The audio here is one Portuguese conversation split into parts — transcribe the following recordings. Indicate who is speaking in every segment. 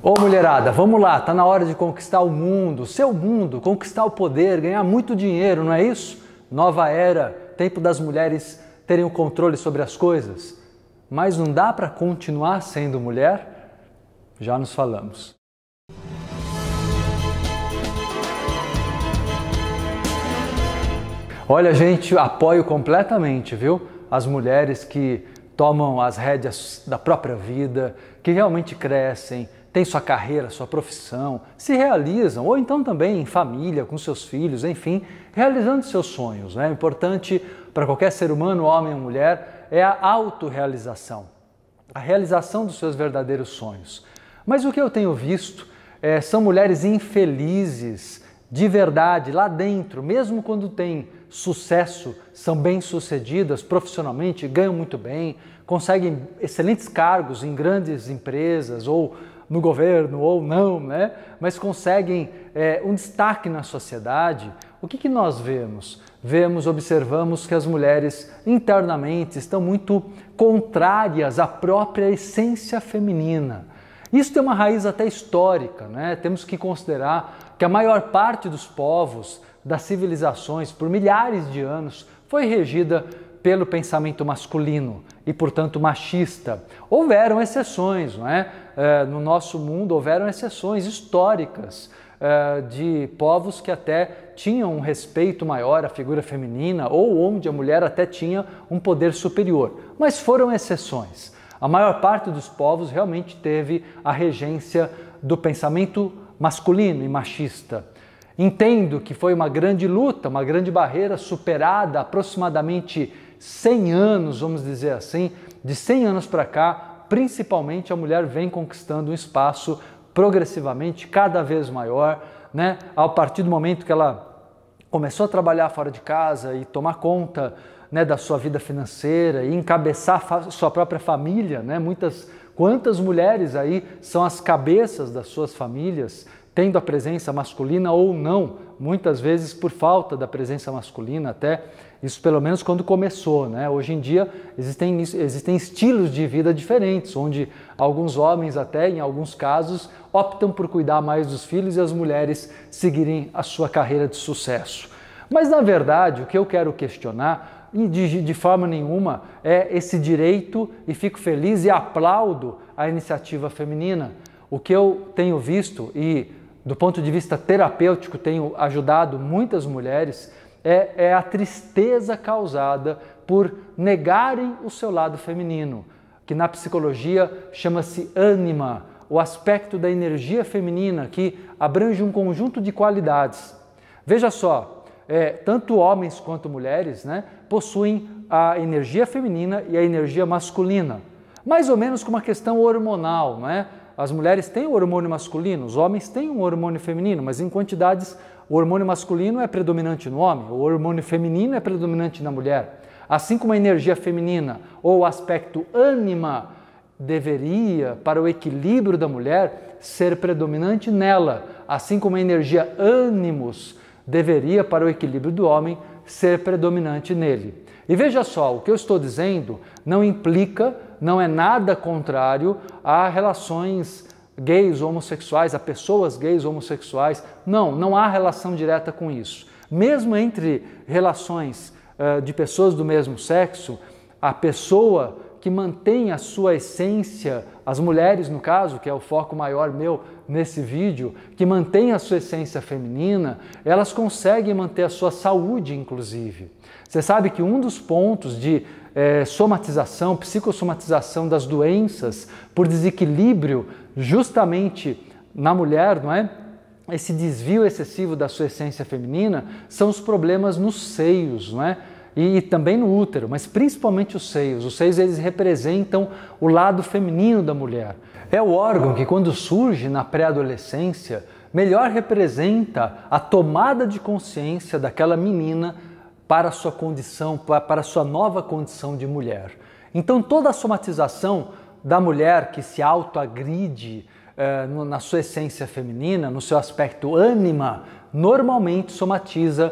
Speaker 1: Ô mulherada, vamos lá, tá na hora de conquistar o mundo, seu mundo, conquistar o poder, ganhar muito dinheiro, não é isso? Nova era, tempo das mulheres terem o controle sobre as coisas. Mas não dá para continuar sendo mulher? Já nos falamos. Olha, gente, apoio completamente, viu? As mulheres que tomam as rédeas da própria vida, que realmente crescem, têm sua carreira, sua profissão, se realizam, ou então também em família, com seus filhos, enfim, realizando seus sonhos, né? O importante para qualquer ser humano, homem ou mulher, é a autorrealização, a realização dos seus verdadeiros sonhos. Mas o que eu tenho visto são mulheres infelizes, de verdade, lá dentro, mesmo quando têm sucesso, são bem-sucedidas profissionalmente, ganham muito bem, conseguem excelentes cargos em grandes empresas ou no governo ou não, né? Mas conseguem um destaque na sociedade. O que nós vemos? Observamos que as mulheres internamente estão muito contrárias à própria essência feminina. Isso tem uma raiz até histórica, né? Temos que considerar que a maior parte dos povos, das civilizações, por milhares de anos, foi regida pelo pensamento masculino e, portanto, machista. Houveram exceções, não é? No nosso mundo houveram exceções históricas de povos que até tinham um respeito maior à figura feminina ou onde a mulher até tinha um poder superior. Mas foram exceções. A maior parte dos povos realmente teve a regência do pensamento masculino e machista. Entendo que foi uma grande luta, uma grande barreira superada há aproximadamente 100 anos, vamos dizer assim, de 100 anos para cá, principalmente a mulher vem conquistando um espaço progressivamente cada vez maior, né? A partir do momento que ela começou a trabalhar fora de casa e tomar conta, né, da sua vida financeira e encabeçar sua própria família, né? Quantas mulheres aí são as cabeças das suas famílias, tendo a presença masculina ou não, muitas vezes por falta da presença masculina até, isso pelo menos quando começou, né? Hoje em dia existem estilos de vida diferentes, onde alguns homens até, em alguns casos, optam por cuidar mais dos filhos e as mulheres seguirem a sua carreira de sucesso. Mas na verdade o que eu quero questionar de forma nenhuma é esse direito, e fico feliz e aplaudo a iniciativa feminina. O que eu tenho visto e do ponto de vista terapêutico tenho ajudado muitas mulheres é a tristeza causada por negarem o seu lado feminino, que na psicologia chama-se ânima, o aspecto da energia feminina que abrange um conjunto de qualidades. Veja só, tanto homens quanto mulheres, né, possuem a energia feminina e a energia masculina, mais ou menos como uma questão hormonal, não é? As mulheres têm o hormônio masculino, os homens têm um hormônio feminino, mas em quantidades o hormônio masculino é predominante no homem, o hormônio feminino é predominante na mulher. Assim como a energia feminina ou o aspecto ânima deveria, para o equilíbrio da mulher, ser predominante nela, assim como a energia ânimos deveria, para o equilíbrio do homem, ser predominante nele. E veja só, o que eu estou dizendo não implica, não é nada contrário a relações gays ou homossexuais, a pessoas gays ou homossexuais. Não há relação direta com isso. Mesmo entre relações de pessoas do mesmo sexo, a pessoa que mantém a sua essência, as mulheres no caso, que é o foco maior meu nesse vídeo, que mantém a sua essência feminina, elas conseguem manter a sua saúde, inclusive. Você sabe que um dos pontos de somatização, psicossomatização das doenças por desequilíbrio justamente na mulher, não é? Esse desvio excessivo da sua essência feminina são os problemas nos seios, não é? E também no útero, mas principalmente os seios. Os seios, eles representam o lado feminino da mulher. É o órgão que, quando surge na pré-adolescência, melhor representa a tomada de consciência daquela menina para a sua condição, para a sua nova condição de mulher. Então toda a somatização da mulher que se autoagride na sua essência feminina, no seu aspecto ânima, normalmente somatiza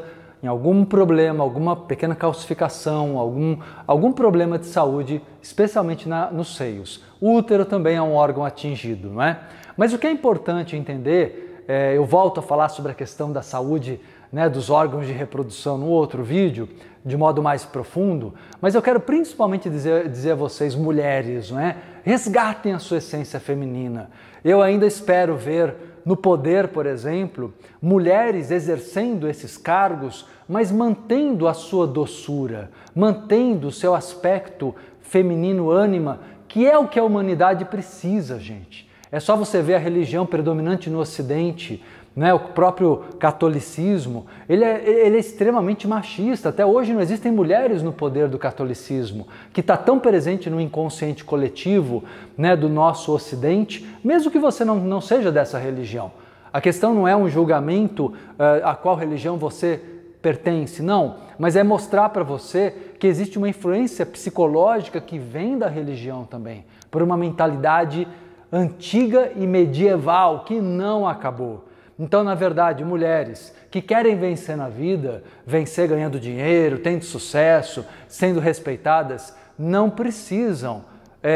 Speaker 1: em algum problema, alguma pequena calcificação, algum problema de saúde, especialmente nos seios. O útero também é um órgão atingido, não é? Mas o que é importante entender, eu volto a falar sobre a questão da saúde, né, dos órgãos de reprodução no outro vídeo, de modo mais profundo, mas eu quero principalmente dizer a vocês, mulheres, não é? Resgatem a sua essência feminina. Eu ainda espero ver no poder, por exemplo, mulheres exercendo esses cargos, mas mantendo a sua doçura, mantendo o seu aspecto feminino ânima, que é o que a humanidade precisa, gente. É só você ver a religião predominante no Ocidente, né? O próprio catolicismo, ele é extremamente machista. Até hoje não existem mulheres no poder do catolicismo, que está tão presente no inconsciente coletivo, né, do nosso Ocidente, mesmo que você não seja dessa religião. A questão não é um julgamento a qual religião você pertence, não, mas é mostrar para você que existe uma influência psicológica que vem da religião também, por uma mentalidade antiga e medieval que não acabou. Então, na verdade, mulheres que querem vencer na vida, vencer ganhando dinheiro, tendo sucesso, sendo respeitadas, não precisam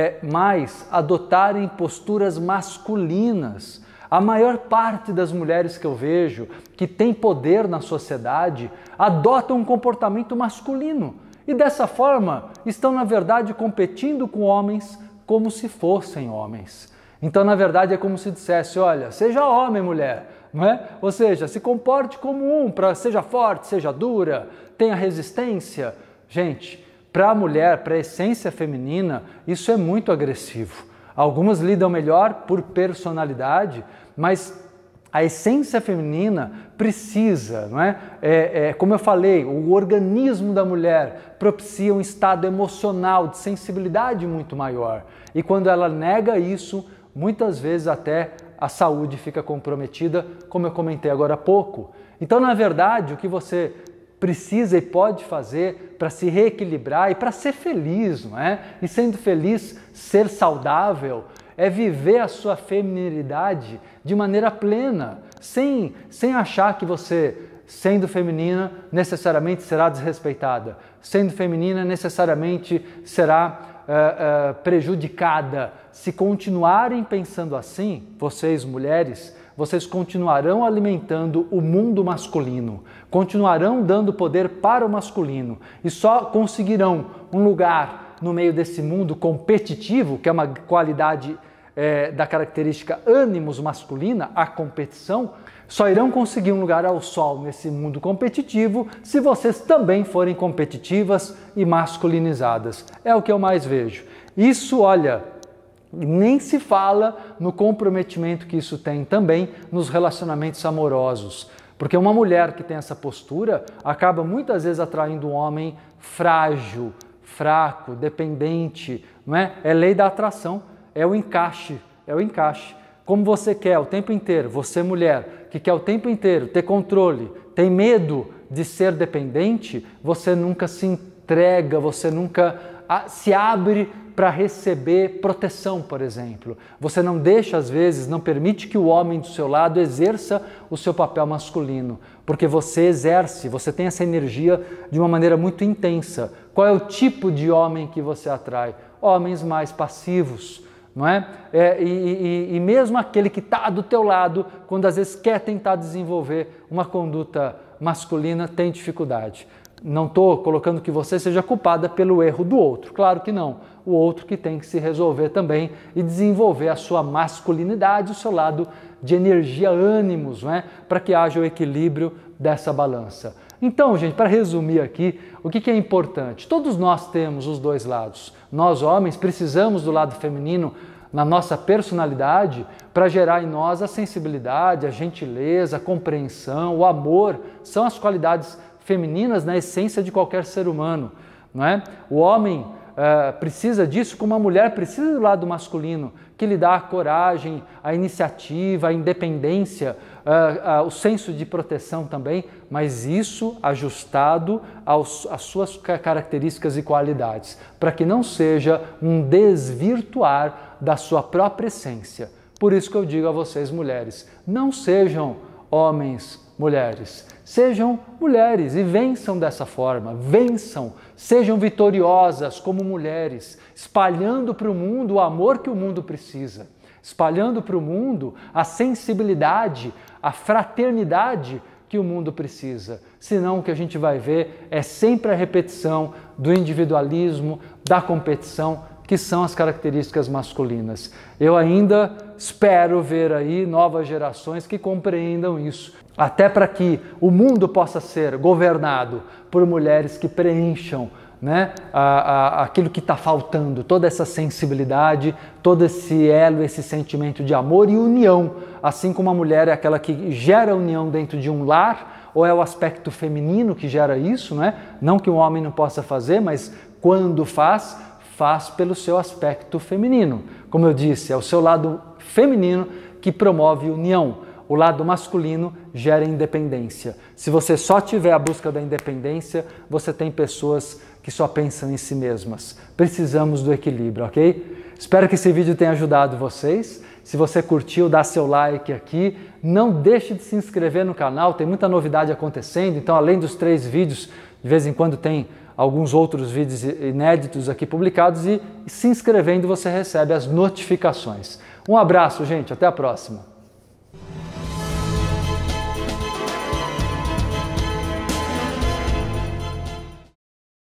Speaker 1: mais adotarem posturas masculinas. A maior parte das mulheres que eu vejo que tem poder na sociedade adotam um comportamento masculino e dessa forma estão, na verdade, competindo com homens como se fossem homens. Então, na verdade, é como se dissesse, olha, seja homem, mulher, não é? Ou seja, se comporte como seja forte, seja dura, tenha resistência. Gente, para a mulher, para a essência feminina, isso é muito agressivo. Algumas lidam melhor por personalidade, mas a essência feminina precisa, não é? Como eu falei, o organismo da mulher propicia um estado emocional, de sensibilidade muito maior. E quando ela nega isso, muitas vezes até a saúde fica comprometida, como eu comentei agora há pouco. Então, na verdade, o que você precisa e pode fazer para se reequilibrar e para ser feliz, não é? E sendo feliz, ser saudável, é viver a sua feminilidade de maneira plena, sem achar que você, sendo feminina, necessariamente será desrespeitada, sendo feminina, necessariamente será prejudicada. Se continuarem pensando assim, vocês mulheres, vocês continuarão alimentando o mundo masculino, continuarão dando poder para o masculino e só conseguirão um lugar no meio desse mundo competitivo, que é uma qualidade da característica ânimos masculina, a competição, só irão conseguir um lugar ao sol nesse mundo competitivo se vocês também forem competitivas e masculinizadas. É o que eu mais vejo. Isso, olha, nem se fala no comprometimento que isso tem também nos relacionamentos amorosos. Porque uma mulher que tem essa postura acaba muitas vezes atraindo um homem frágil, fraco, dependente, não é? É lei da atração, é o encaixe. Como você quer o tempo inteiro, você mulher, que quer o tempo inteiro ter controle, tem medo de ser dependente, você nunca se entrega, você nunca se abre para receber proteção, por exemplo. Você não deixa, às vezes, não permite que o homem do seu lado exerça o seu papel masculino, porque você exerce, você tem essa energia de uma maneira muito intensa. Qual é o tipo de homem que você atrai? Homens mais passivos, não é? E mesmo aquele que está do teu lado, quando às vezes quer tentar desenvolver uma conduta masculina, tem dificuldade. Não estou colocando que você seja culpada pelo erro do outro, claro que não. O outro que tem que se resolver também e desenvolver a sua masculinidade, o seu lado de energia, ânimos, não é? Para que haja o equilíbrio dessa balança. Então, gente, para resumir aqui, o que é importante? Todos nós temos os dois lados. Nós, homens, precisamos do lado feminino na nossa personalidade para gerar em nós a sensibilidade, a gentileza, a compreensão, o amor. São as qualidades femininas na essência de qualquer ser humano, não é? O homem precisa disso, como a mulher precisa do lado masculino, que lhe dá a coragem, a iniciativa, a independência, o senso de proteção também, mas isso ajustado às suas características e qualidades, para que não seja um desvirtuar da sua própria essência. Por isso que eu digo a vocês, mulheres, não sejam homens mulheres. Sejam mulheres e vençam dessa forma, vençam, sejam vitoriosas como mulheres, espalhando para o mundo o amor que o mundo precisa, espalhando para o mundo a sensibilidade, a fraternidade que o mundo precisa. Senão o que a gente vai ver é sempre a repetição do individualismo, da competição, que são as características masculinas. Eu ainda espero ver aí novas gerações que compreendam isso, até para que o mundo possa ser governado por mulheres que preencham, né, aquilo que está faltando, toda essa sensibilidade, todo esse elo, esse sentimento de amor e união, assim como a mulher é aquela que gera união dentro de um lar, ou é o aspecto feminino que gera isso, né? Não que um homem não possa fazer, mas quando faz pelo seu aspecto feminino. Como eu disse, é o seu lado feminino que promove união. O lado masculino gera independência. Se você só tiver a busca da independência, você tem pessoas que só pensam em si mesmas. Precisamos do equilíbrio, ok? Espero que esse vídeo tenha ajudado vocês. Se você curtiu, dá seu like aqui. Não deixe de se inscrever no canal, tem muita novidade acontecendo. Então, além dos 3 vídeos, de vez em quando tem alguns outros vídeos inéditos aqui publicados e se inscrevendo você recebe as notificações. Um abraço, gente. Até a próxima.